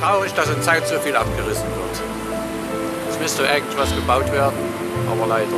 traurig, dass in Zeit so viel abgerissen wird. Es müsste eigentlich was gebaut werden, aber leider.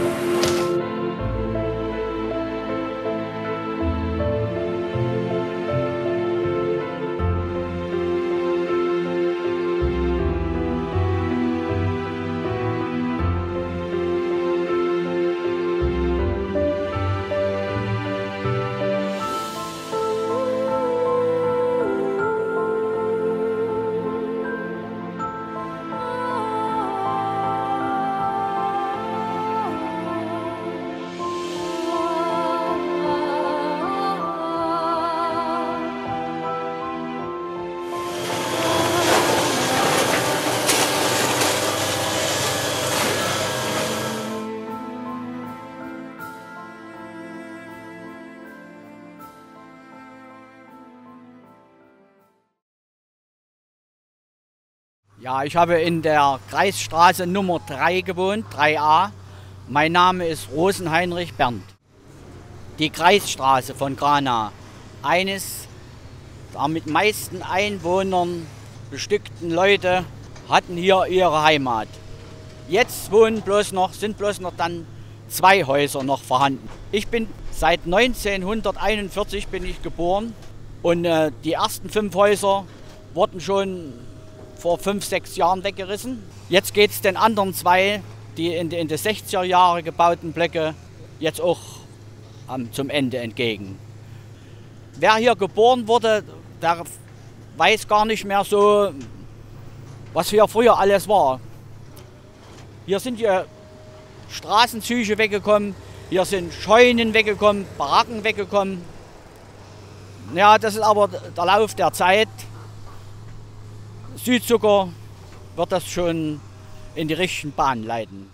Ja, ich habe in der Kreisstraße Nummer 3 gewohnt, 3a. Mein Name ist Rosenheinrich Bernd. Die Kreisstraße von Granau, eines der mit meisten Einwohnern bestückten Leute, hatten hier ihre Heimat. Jetzt sind bloß noch dann 2 Häuser noch vorhanden. Ich bin seit 1941 bin ich geboren und die ersten 5 Häuser wurden schon vor 5, 6 Jahren weggerissen. Jetzt geht es den anderen 2, die in den 60er Jahren gebauten Blöcke, jetzt auch zum Ende entgegen. Wer hier geboren wurde, der weiß gar nicht mehr so, was hier früher alles war. Hier sind ja Straßenzüge weggekommen, hier sind Scheunen weggekommen, Baracken weggekommen. Ja, das ist aber der Lauf der Zeit. Südzucker wird das schon in die richtige Bahn leiten.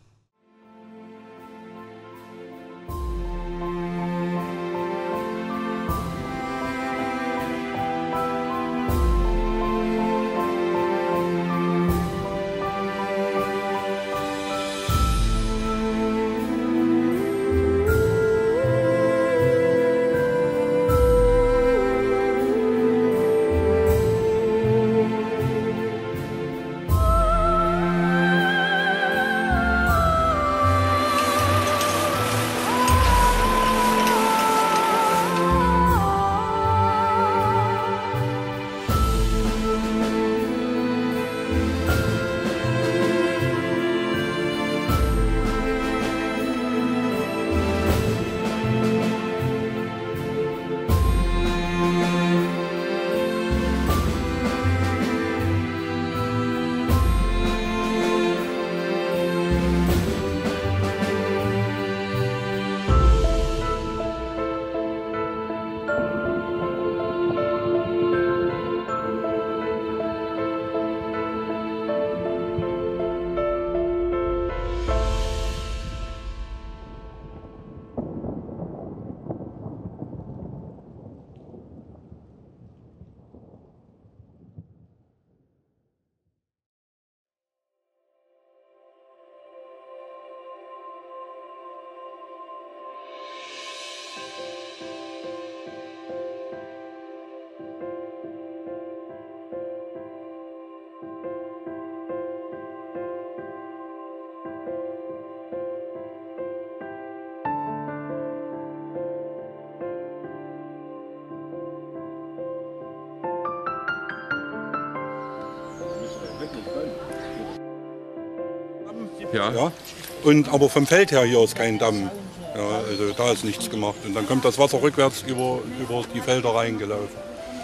Ja. Aber vom Feld her hier ist kein Damm. Ja, also da ist nichts gemacht. Und dann kommt das Wasser rückwärts über die Felder reingelaufen.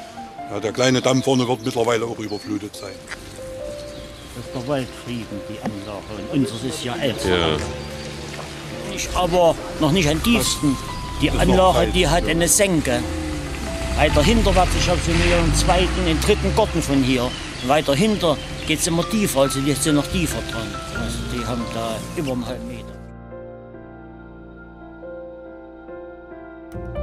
Ja, der kleine Damm vorne wird mittlerweile auch überflutet sein. Das ist der Waldfrieden, die Anlage. Und unseres ist ja älter. Ja. Aber noch nicht am tiefsten. Die Anlage, die hat eine Senke. Weiter hinterwärts, ich habe so einen zweiten, einen dritten Garten von hier. Weiter hinter geht es immer tiefer, also die sind noch tiefer dran. Also die haben da über einen halben Meter.